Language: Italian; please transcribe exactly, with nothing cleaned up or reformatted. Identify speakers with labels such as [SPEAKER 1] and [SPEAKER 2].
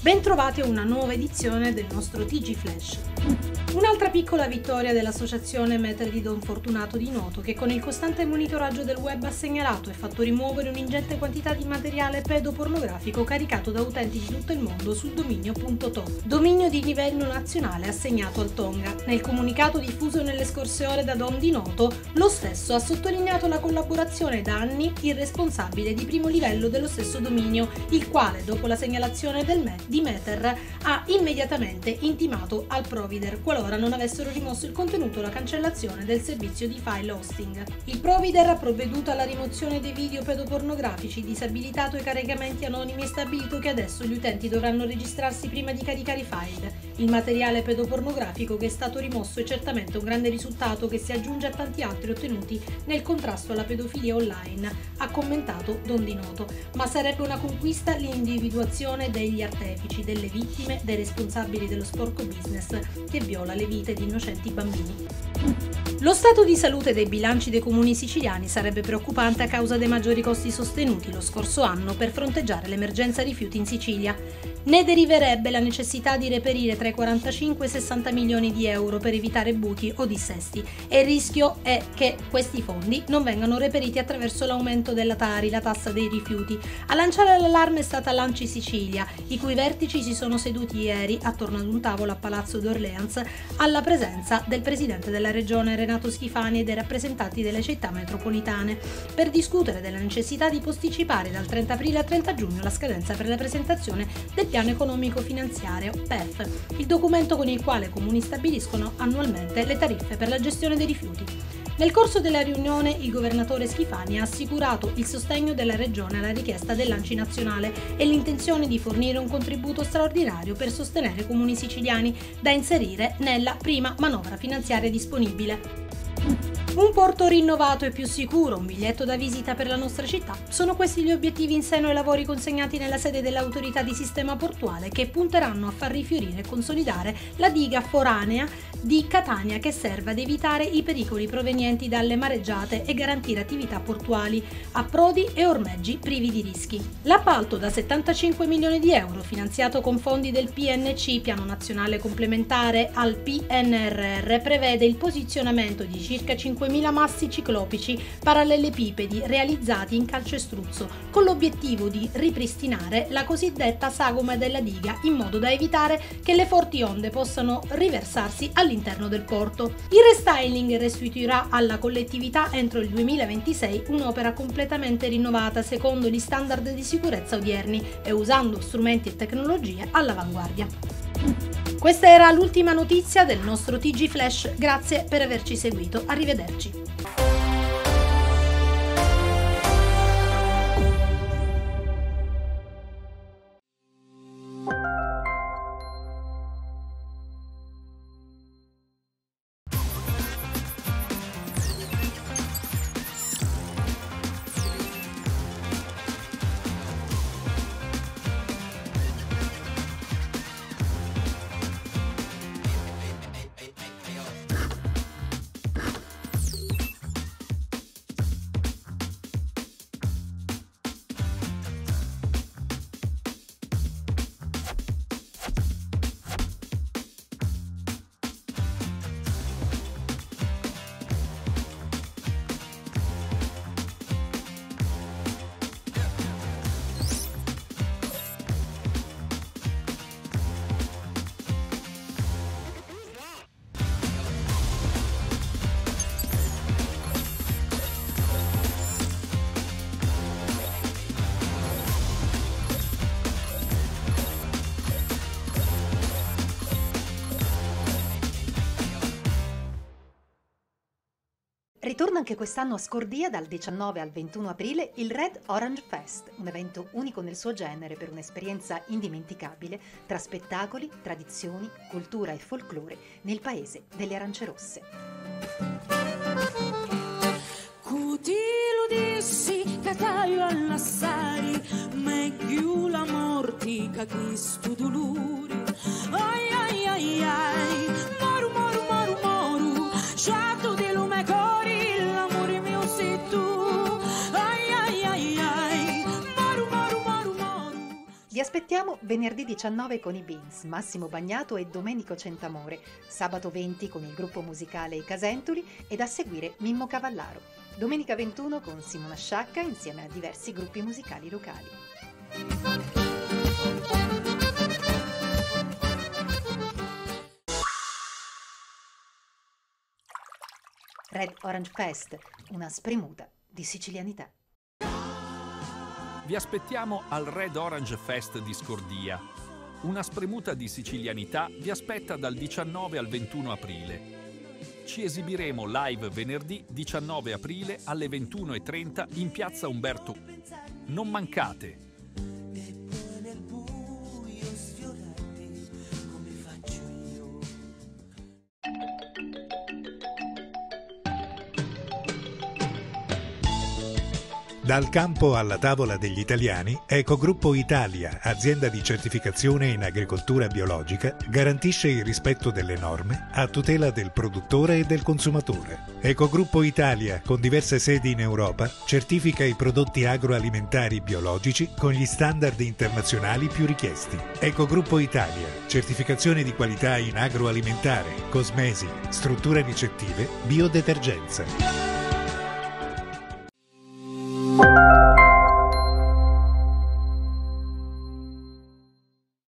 [SPEAKER 1] Bentrovati a una nuova edizione del nostro T G Flash. Un'altra piccola vittoria dell'associazione Meter di Don Fortunato di Noto, che con il costante monitoraggio del web ha segnalato e fatto rimuovere un'ingente quantità di materiale pedopornografico caricato da utenti di tutto il mondo sul dominio punto to, dominio di livello nazionale assegnato al Tonga. Nel comunicato diffuso nelle scorse ore da Don di Noto, lo stesso ha sottolineato la collaborazione da anni il responsabile di primo livello dello stesso dominio, il quale, dopo la segnalazione del Met, di Meter, ha immediatamente intimato al provider qualora non avessero rimosso il contenuto o la cancellazione del servizio di file hosting. Il provider ha provveduto alla rimozione dei video pedopornografici, disabilitato i caricamenti anonimi e stabilito che adesso gli utenti dovranno registrarsi prima di caricare i file. Il materiale pedopornografico che è stato rimosso è certamente un grande risultato che si aggiunge a tanti altri ottenuti nel contrasto alla pedofilia online, ha commentato Don Di Noto, ma sarebbe una conquista l'individuazione degli artefici, delle vittime, dei responsabili dello sporco business che viola le vite di innocenti bambini. Lo stato di salute dei bilanci dei comuni siciliani sarebbe preoccupante a causa dei maggiori costi sostenuti lo scorso anno per fronteggiare l'emergenza rifiuti in Sicilia. Ne deriverebbe la necessità di reperire tra i quarantacinque e i sessanta milioni di euro per evitare buchi o dissesti, e il rischio è che questi fondi non vengano reperiti attraverso l'aumento della Tari, la tassa dei rifiuti. A lanciare l'allarme è stata l'Anci Sicilia, i cui vertici si sono seduti ieri attorno ad un tavolo a Palazzo d'Orleans alla presenza del presidente della regione Renato Schifani e dei rappresentanti delle città metropolitane per discutere della necessità di posticipare dal trenta aprile al trenta giugno la scadenza per la presentazione del piano economico finanziario P E F, il documento con il quale i comuni stabiliscono annualmente le tariffe per la gestione dei rifiuti. Nel corso della riunione il governatore Schifani ha assicurato il sostegno della regione alla richiesta dell'Anci nazionale e l'intenzione di fornire un contributo straordinario per sostenere i comuni siciliani da inserire nella prima manovra finanziaria disponibile. Un porto rinnovato e più sicuro, un biglietto da visita per la nostra città. Sono questi gli obiettivi in seno ai lavori consegnati nella sede dell'autorità di sistema portuale, che punteranno a far rifiorire e consolidare la diga foranea di Catania, che serve ad evitare i pericoli provenienti dalle mareggiate e garantire attività portuali, approdi e ormeggi privi di rischi. L'appalto da settantacinque milioni di euro, finanziato con fondi del P N C, Piano Nazionale Complementare al P N R R, prevede il posizionamento di circa cinquemila massi ciclopici parallelepipedi realizzati in calcestruzzo, con l'obiettivo di ripristinare la cosiddetta sagoma della diga in modo da evitare che le forti onde possano riversarsi all'interno del porto. Il restyling restituirà alla collettività entro il duemilaventisei un'opera completamente rinnovata secondo gli standard di sicurezza odierni e usando strumenti e tecnologie all'avanguardia. Questa era l'ultima notizia del nostro T G Flash, grazie per averci seguito, arrivederci.
[SPEAKER 2] Ritorna anche quest'anno a Scordia dal diciannove al ventuno aprile il Red Orange Fest, un evento unico nel suo genere per un'esperienza indimenticabile tra spettacoli, tradizioni, cultura e folklore nel paese delle arance rosse.
[SPEAKER 3] Cutilo dissi che taglio all'assari, meglio la mortica che stu dolore. Ai ai ai ai, moru moru moru moru, sciatto di lume cori, l'amore mio sei tu. Ai ai ai ai, moru moru moru moru.
[SPEAKER 2] Vi aspettiamo venerdì diciannove con i Beans, Massimo Bagnato e Domenico Centamore, sabato venti con il gruppo musicale I Casentuli ed a seguire Mimmo Cavallaro. Domenica ventuno con Simona Sciacca insieme a diversi gruppi musicali locali. Red Orange Fest, una spremuta di sicilianità.
[SPEAKER 4] Vi aspettiamo al Red Orange Fest di Scordia. Una spremuta di sicilianità vi aspetta dal diciannove al ventuno aprile. Ci esibiremo live venerdì diciannove aprile alle ventuno e trenta in piazza Umberto. Non mancate!
[SPEAKER 5] Dal campo alla tavola degli italiani, Ecogruppo Italia, azienda di certificazione in agricoltura biologica, garantisce il rispetto delle norme a tutela del produttore e del consumatore. Ecogruppo Italia, con diverse sedi in Europa, certifica i prodotti agroalimentari biologici con gli standard internazionali più richiesti. Ecogruppo Italia, certificazione di qualità in agroalimentare, cosmesi, strutture ricettive, biodetergenza.